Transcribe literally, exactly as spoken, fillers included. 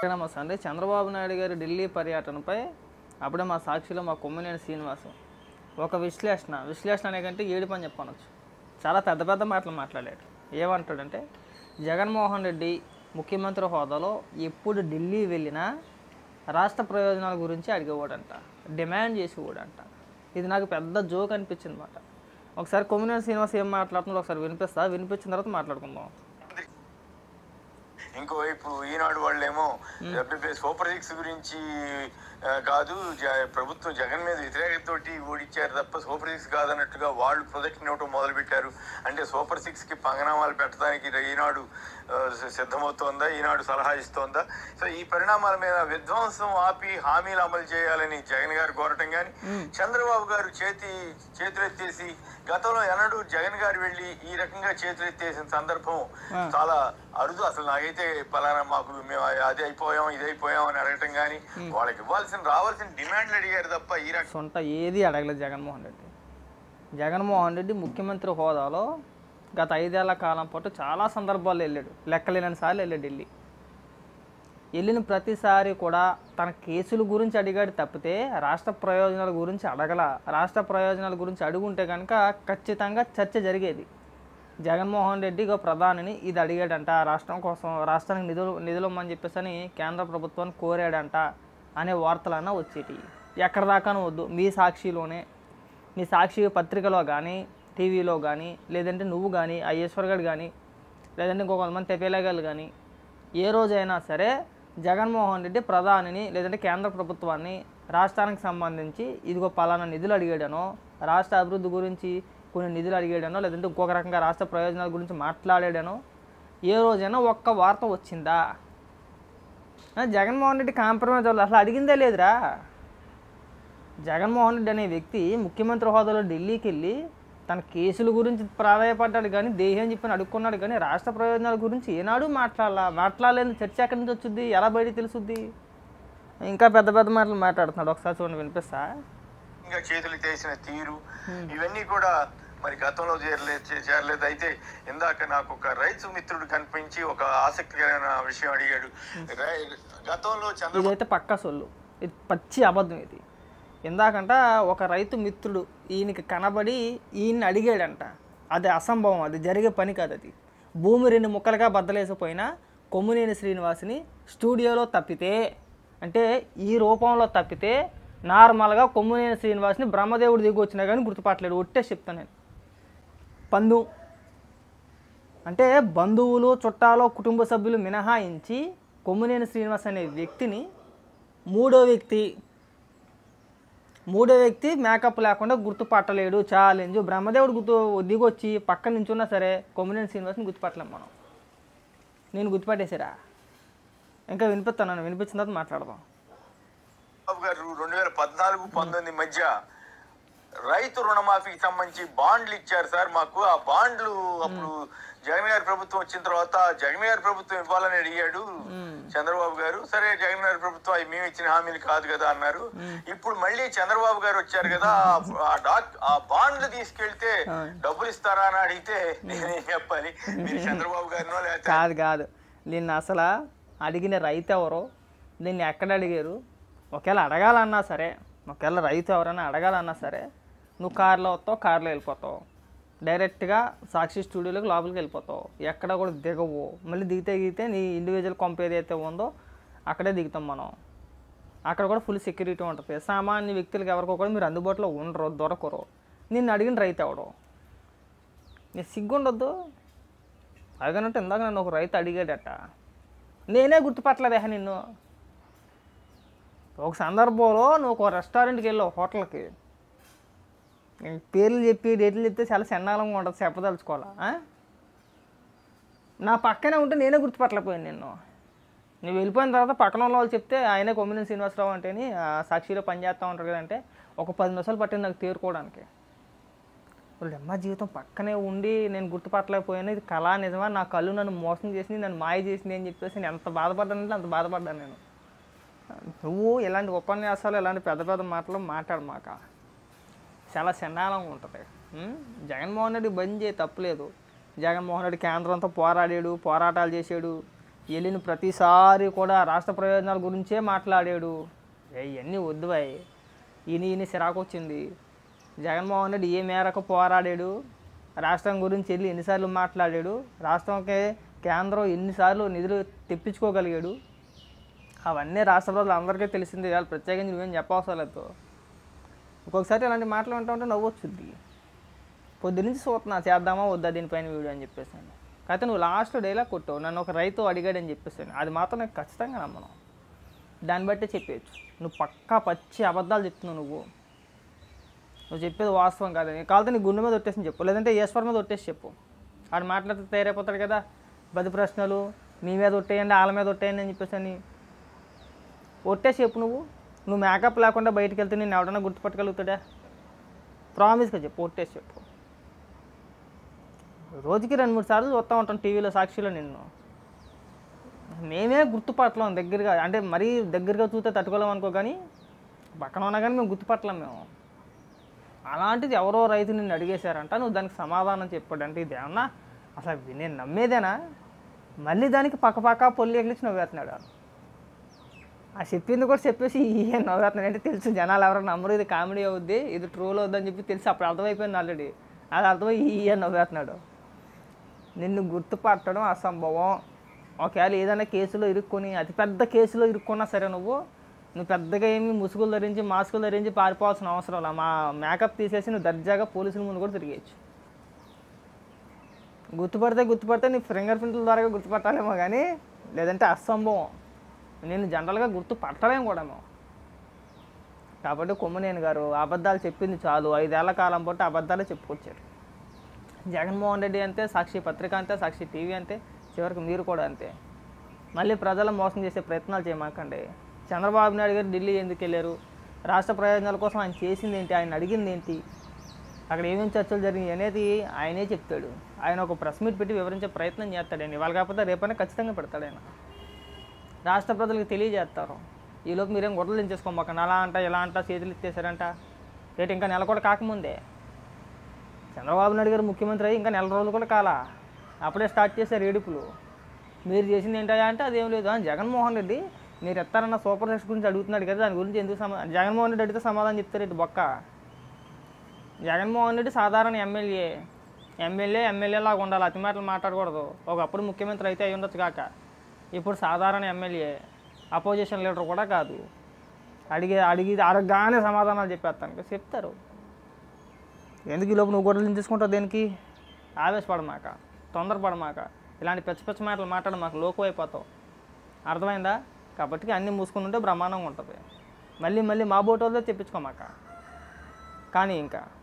నమస్తే అండి. చంద్రబాబు నాయుడు గారి ఢిల్లీ పర్యటనపై అప్పుడే మా సాక్షిలో మా కొమ్మినేని శ్రీనివాసం ఒక విశ్లేషణ విశ్లేషణ అనే కంటే ఏడు పని చెప్పనొచ్చు. చాలా పెద్ద పెద్ద మాటలు మాట్లాడాడు. ఏమంటాడంటే జగన్మోహన్ రెడ్డి ముఖ్యమంత్రి హోదాలో ఎప్పుడు ఢిల్లీ వెళ్ళినా రాష్ట్ర ప్రయోజనాల గురించి అడిగేవాడంట, డిమాండ్ చేసేవాడంట. ఇది నాకు పెద్ద జోక్ అనిపించింది మాట. ఒకసారి కొమ్మినేని శ్రీనివాస్ ఏం మాట్లాడుతుందో ఒకసారి వినిపిస్తా, వినిపించిన తర్వాత మాట్లాడుకుందాం. ఇంకోవైపు ఈనాడు వాళ్ళేమో సూపర్ సిక్స్ గురించి కాదు, ప్రభుత్వం జగన్ మీద వ్యతిరేకతతోటి ఓడిచ్చారు తప్ప సూపర్ సిక్స్ కాదన్నట్టుగా వాళ్ళు ప్రొజెక్షన్ ఇవ్వటం మొదలుపెట్టారు. అంటే సూపర్ సిక్స్ కి పంగనామాలు పెట్టడానికి ఈనాడు సిద్ధమవుతోందా, ఈనాడు సలహా ఇస్తోందా? సో ఈ పరిణామాల మీద విధ్వంసం ఆపి హామీలు అమలు చేయాలని జగన్ గారు కోరటం కానీ, చంద్రబాబు గారు చేతి చేతులెత్తేసి గతంలో ఎన్నడూ జగన్ గారు వెళ్ళి ఈ రకంగా చేతులెత్తేసిన సందర్భం చాలా అరుదు. అసలు నాకైతే పలానా మాకు మేము అది అయిపోయాం ఇది అయిపోయాం అని అడగటం కానీ, వాళ్ళకి ఇవ్వాల్సిన రావాల్సిన డిమాండ్లు అడిగారు తప్ప ఈ రకం సొంత ఏది అడగలేదు జగన్మోహన్ రెడ్డి. జగన్మోహన్ రెడ్డి ముఖ్యమంత్రి హోదాలో గత ఐదేళ్ల కాలం పాటు చాలా సందర్భాల్లో వెళ్ళాడు, లెక్కలేని సార్లు వెళ్ళాడు ఢిల్లీ. వెళ్ళిన ప్రతిసారి కూడా తన కేసుల గురించి అడిగాడు తప్పితే రాష్ట్ర ప్రయోజనాల గురించి అడగల. రాష్ట్ర ప్రయోజనాల గురించి అడుగుంటే కనుక ఖచ్చితంగా చర్చ జరిగేది. జగన్మోహన్ రెడ్డి ఒక ప్రధానిని ఇది అడిగాడంట, రాష్ట్రం కోసం రాష్ట్రానికి నిధులు నిధులు ఇమ్మని చెప్పేసి అని కేంద్ర ప్రభుత్వాన్ని కోరాడంట అనే వార్తలన్నా వచ్చేటి. ఎక్కడ దాకానూ వద్దు, మీ సాక్షిలోనే, మీ సాక్షి పత్రికలో కానీ టీవీలో కానీ లేదంటే నువ్వు కానీ ఆ ఈశ్వర్ గారు కానీ లేదంటే ఇంకొంతమంది తెపేలాగాలు కానీ ఏ రోజైనా సరే జగన్మోహన్ రెడ్డి ప్రధానిని లేదంటే కేంద్ర ప్రభుత్వాన్ని రాష్ట్రానికి సంబంధించి ఇదిగో పలానా నిధులు అడిగాడనో, రాష్ట్ర అభివృద్ధి గురించి కొన్ని నిధులు అడిగాడనో లేదంటే ఇంకొక రకంగా రాష్ట్ర ప్రయోజనాల గురించి మాట్లాడాడనో ఏ రోజైనా ఒక్క వార్త వచ్చిందా? జగన్మోహన్ రెడ్డి కాంప్రమైజ్ అవ్వాలి, అసలు అడిగిందే లేదురా. జగన్మోహన్ రెడ్డి అనే వ్యక్తి ముఖ్యమంత్రి హోదాలో ఢిల్లీకి వెళ్ళి తన కేసుల గురించి ప్రాధాయపడ్డాడు కానీ, దేహం చెప్పని అడుక్కున్నాడు కానీ రాష్ట్ర ప్రయోజనాల గురించి ఏనాడు మాట్లాడాల. మాట్లాడలేని చర్చ ఎక్కడి నుంచి వచ్చింది, ఎలా బయట తెలుసుద్ది? ఇంకా పెద్ద పెద్ద మాటలు మాట్లాడుతున్నాడు. ఒకసారి చూడండి, వినిపిస్తా. ఇంకా చేతులు చేసిన తీరు ఇవన్నీ కూడా మరి గతంలో చేరలేదు చేరలేదు అయితే ఇందాక నాకు ఒక రైతు మిత్రుడు కనిపించి ఒక ఆసక్తికరమైన విషయం అడిగాడు. గతంలో చంద్రబాబు ఇదైతే పక్కా సొల్లు, ఇది పచ్చి అబద్ధం. ఇది ఇందాకంట ఒక రైతు మిత్రుడు ఈయనకి కనబడి ఈయన్ని అడిగాడంట. అది అసంభవం, అది జరిగే పని కాదు. అది భూమి రెండు ముక్కలుగా బద్దలేసిపోయినా కొమ్మినేని శ్రీనివాస్ని స్టూడియోలో తప్పితే, అంటే ఈ రూపంలో తప్పితే నార్మల్గా కొమ్మినేని శ్రీనివాస్ని బ్రహ్మదేవుడు దిగి వచ్చినా కానీ గుర్తుపట్టలేడు. ఒట్టే చెప్తాను నేను. పందు అంటే బంధువులు చుట్టాలు కుటుంబ సభ్యులు మినహాయించి కొమ్మినేని శ్రీనివాస్ అనే వ్యక్తిని మూడో వ్యక్తి మూడో వ్యక్తి మేకప్ లేకుండా గుర్తుపట్టలేడు. ఛాలెంజ్. బ్రహ్మదేవుడు గుర్తు దిగొచ్చి పక్కన నుంచున్నా సరే కొమ్మినేని శ్రీనివాస్ని గుర్తుపట్టలేం మనం. నేను గుర్తుపట్టేసారా? ఇంకా వినిపిస్తాను, వినిపించిన తర్వాత మాట్లాడదాం. బాబు గారు రెండు వేల పద్నాలుగు పంతొమ్మిది మధ్య రైతు రుణమాఫీకి సంబంధించి బాండ్లు ఇచ్చారు సార్ మాకు. ఆ బాండ్లు అప్పుడు జగన్ గారి ప్రభుత్వం వచ్చిన తర్వాత జగన్ గారి ప్రభుత్వం ఇవ్వాలని అడిగాడు చంద్రబాబు గారు. సరే జగన్ గారి ప్రభుత్వం అవి మేము ఇచ్చిన హామీలు కాదు కదా అన్నారు. ఇప్పుడు మళ్ళీ చంద్రబాబు గారు వచ్చారు కదా, ఆ డాక్ ఆ బాండ్లు తీసుకెళ్తే డబ్బులు ఇస్తారా అని అడిగితే నేనేం చెప్పాలి? మీరు చంద్రబాబు గారినో లేకపోతే కాదు కాదు దీన్ని అసలు అడిగిన రైతు ఎవరో, దీన్ని ఎక్కడ అడిగారు? ఒకవేళ అడగాలన్నా సరే, ఒకవేళ రైతు ఎవరైనా అడగాలన్నా సరే నువ్వు కార్లో వస్తావు, కార్లో వెళ్ళిపోతావు, డైరెక్ట్గా సాక్షి స్టూడియోలోకి లోపలికి వెళ్ళిపోతావు, ఎక్కడ కూడా దిగవు. మళ్ళీ దిగితే దిగితే నీ ఇండివిజువల్ కంప్ ఏదైతే ఉందో అక్కడే దిగుతాం మనం. అక్కడ కూడా ఫుల్ సెక్యూరిటీ ఉంటుంది. సామాన్య వ్యక్తులకు ఎవరికో కూడా మీరు అందుబాటులో ఉండరు, దొరకరు. నిన్ను అడిగిన రైతు ఎవడో నీకు సిగ్గుండొద్దు. అదనంటే ఇందాక నన్ను ఒక రైతు అడిగాడట, నేనే గుర్తుపట్టలేదే నిన్ను. ఒక సందర్భంలో నువ్వు ఒక రెస్టారెంట్కి వెళ్ళావు, హోటల్కి, పేర్లు చెప్పి డేట్లు చెప్తే చాలా చండాలంగా ఉంటుంది, చెప్పదలుచుకోవాలా? నా పక్కనే ఉంటే నేనే గుర్తుపట్టలేకపోయాను నిన్ను. నువ్వు వెళ్ళిపోయిన తర్వాత పక్కన ఉన్న వాళ్ళు చెప్తే ఆయనే కొమ్మినేని శ్రీనివాసరావు అంటేని సాక్షిలో పనిచేస్తూ ఉంటారు కదంటే ఒక పది నిమిషాలు పట్టింది నాకు తేరుకోవడానికి. వాళ్ళు అమ్మ జీవితం పక్కనే ఉండి నేను గుర్తుపట్టలేకపోయాను, ఇది కళా నిజమా, నా కళ్ళు నన్ను మోసం చేసింది, నన్ను మాయ చేసింది అని చెప్పేసి నేను ఎంత బాధపడ్డానంటే అంత బాధపడ్డాను నేను. నువ్వు ఇలాంటి ఉపన్యాసాలు ఇలాంటి పెద్ద పెద్ద మాటలు మాట్లాడమాక, చాలా చండాలంగా ఉంటుంది. జగన్మోహన్ రెడ్డి బంద్ చేయి, తప్పులేదు. జగన్మోహన్ రెడ్డి కేంద్రంతో పోరాడాడు, పోరాటాలు చేశాడు, వెళ్ళిన ప్రతిసారి కూడా రాష్ట్ర ప్రయోజనాల గురించే మాట్లాడాడు. ఇవన్నీ వద్దు బాయ్, ఈయన ఈయన సిరాకు వచ్చింది. జగన్మోహన్ రెడ్డి ఏ మేరకు పోరాడాడు, రాష్ట్రం గురించి వెళ్ళి ఎన్నిసార్లు మాట్లాడాడు, రాష్ట్రంకి కేంద్రం ఎన్నిసార్లు నిధులు తెప్పించుకోగలిగాడు, అవన్నీ రాష్ట్ర ప్రజలు అందరికీ తెలిసింది. వాళ్ళు ప్రత్యేకించి నువ్వేం చెప్పవసరం లేదు. ఒక్కొక్కసారి ఇలాంటి మాటలు వింటూ ఉంటే నవ్వు వచ్చింది. పొద్దు నుంచి చూస్తున్నా చేద్దామా వద్దా దీనిపైన వీడియో అని చెప్పేసాను. అయితే నువ్వు లాస్ట్ డైలాగ్ కొట్టావు, నన్ను ఒక రైతు అడిగాడని చెప్పేసాను. అది మాత్రం నాకు ఖచ్చితంగా నమ్మను. దాన్ని బట్టే చెప్పేయచ్చు. నువ్వు పక్కా పచ్చి అబద్ధాలు చెప్తున్నావు. నువ్వు నువ్వు చెప్పేది వాస్తవం కాదని కాకపోతే నీ గుండె మీద ఒట్టేసి చెప్పు, లేదంటే ఈశ్వర్ మీద ఒట్టేసి చెప్పు. ఆడు మాట్లాడితే తయారైపోతాడు కదా. పది ప్రశ్నలు నీ మీద ఒట్టేయండి, వాళ్ళ మీద ఒట్టేయండి అని చెప్పేసి అని ఒట్టేసి చెప్పు. నువ్వు నువ్వు మేకప్ లేకుండా బయటికి వెళ్తే నేను ఎవడన్నా గుర్తుపట్టగలుగుతాడా? ప్రామిస్గా చెప్పు, ఒట్టేసి చెప్పు. రోజుకి రెండు మూడు సార్లు చూస్తూ ఉంటాం టీవీలో, సాక్షిలో నిన్ను. మేమే గుర్తుపట్టలేం దగ్గరగా, అంటే మరీ దగ్గరగా చూస్తే తట్టుకోలేం అనుకో, కానీ పక్కన ఉన్నా కానీ మేము గుర్తుపట్టలేం మేము. అలాంటిది ఎవరో రైతు నిన్ను అడిగేశారంట, నువ్వు దానికి సమాధానం చెప్పాడు. అంటే ఇదేమన్నా అసలు నేను నమ్మేదేనా? మళ్ళీ దానికి పక్క పక్క పొల్లి ఎగిలిచి నవ్వేస్తున్నాడు. ఆ చెప్పింది కూడా చెప్పేసి ఏం నవ్వేస్తున్నాడు అంటే తెలుసు జనాలు ఎవరైనా నమ్మరు, ఇది కామెడీ అవుద్ది, ఇది ట్రోల్ అవుద్దని చెప్పి తెలిసి అప్పుడు అర్థమైపోయింది ఆల్రెడీ. అది అర్థమై ఈయన నవ్వేస్తున్నాడు. నిన్ను గుర్తుపట్టడం అసంభవం. ఒకవేళ ఏదైనా కేసులో ఇరుక్కొని, అతిపెద్ద కేసులో ఇరుక్కున్నా సరే నువ్వు నువ్వు పెద్దగా ఏమి ముసుగులు ధరించి మాస్కులు ధరించి పారిపోవాల్సిన అవసరం లేదు. మా మేకప్ తీసేసి నువ్వు దర్జాగా పోలీసుల ముందు కూడా తిరిగేయచ్చు. గుర్తుపడితే గుర్తుపడితే నీ ఫింగర్ ప్రింట్ల ద్వారా గుర్తుపట్టాలేమో కానీ, లేదంటే అసంభవం. నేను జనరల్గా గుర్తుపట్టలేము కూడా మేము. కాబట్టి కొమ్మినేని గారు అబద్ధాలు చెప్పింది చాలు. ఐదేళ్ల కాలం పాటు అబద్ధాలే చెప్పుకొచ్చారు. జగన్మోహన్ రెడ్డి అంతే, సాక్షి పత్రిక అంతే, సాక్షి టీవీ అంతే, చివరికి మీరు కూడా అంతే. మళ్ళీ ప్రజలను మోసం చేసే ప్రయత్నాలు చేయమాకండి. చంద్రబాబు నాయుడు గారు ఢిల్లీ ఎందుకు వెళ్ళారు, రాష్ట్ర ప్రయోజనాల కోసం ఆయన చేసింది ఏంటి, ఆయన అడిగింది ఏంటి, అక్కడ ఏమేమి చర్చలు జరిగినాయి అనేది ఆయనే చెప్తాడు. ఆయన ఒక ప్రెస్ మీట్ పెట్టి వివరించే ప్రయత్నం చేస్తాడండి. ఇవాళ కాకపోతే రేపైనా ఖచ్చితంగా పెడతాడు ఆయన. రాష్ట్ర ప్రజలకు తెలియజేస్తారు. ఈలోపు మీరేం గొడవలు దించేసుకోమాకండి. అలా అంట ఇలా అంట చేతులు ఎత్తేసారంట. రేటు ఇంకా నెల కూడా కాకముందే చంద్రబాబు నాయుడు గారు ముఖ్యమంత్రి అయ్యి ఇంకా నెల రోజులు కూడా కాలా, అప్పుడే స్టార్ట్ చేశారు ఏడుపులు. మీరు చేసింది ఏంటయ్యా అంటే అదేం లేదు. జగన్మోహన్ రెడ్డి మీరు ఎత్తారన్న సూపర్ సిక్స్ గురించి అడుగుతున్నాడు కదా, దాని గురించి ఎందుకు సమా జగన్మోహన్ రెడ్డి అడిగితే సమాధానం చెప్తారు ఇటు బొక్క. జగన్మోహన్ రెడ్డి సాధారణ ఎమ్మెల్యే ఎమ్మెల్యే ఎమ్మెల్యే లాగా ఉండాలి, అతి మాటలు మాట్లాడకూడదు. ఒకప్పుడు ముఖ్యమంత్రి అయితే అయి ఉండొచ్చు కాక, ఇప్పుడు సాధారణ ఎమ్మెల్యే, అపోజిషన్ లీడర్ కూడా కాదు. అడిగే అడిగి అడగగానే సమాధానాలు చెప్పేస్తాను చెప్తారు. ఎందుకు ఈ లోపు నువ్వు గొడవలు తీసుకుంటావు? దేనికి? ఆవేశపడమాక, తొందరపడమాక, ఇలాంటి పెచ్చ పెచ్చ మాటలు మాట్లాడ మాకు లోకు అయిపోతావు. అర్థమైందా? కాబట్టి అన్నీ మూసుకుని ఉంటే బ్రహ్మాండంగా ఉంటుంది. మళ్ళీ మళ్ళీ మా బోటోల్లో తెప్పించుకోమాక. కానీ ఇంకా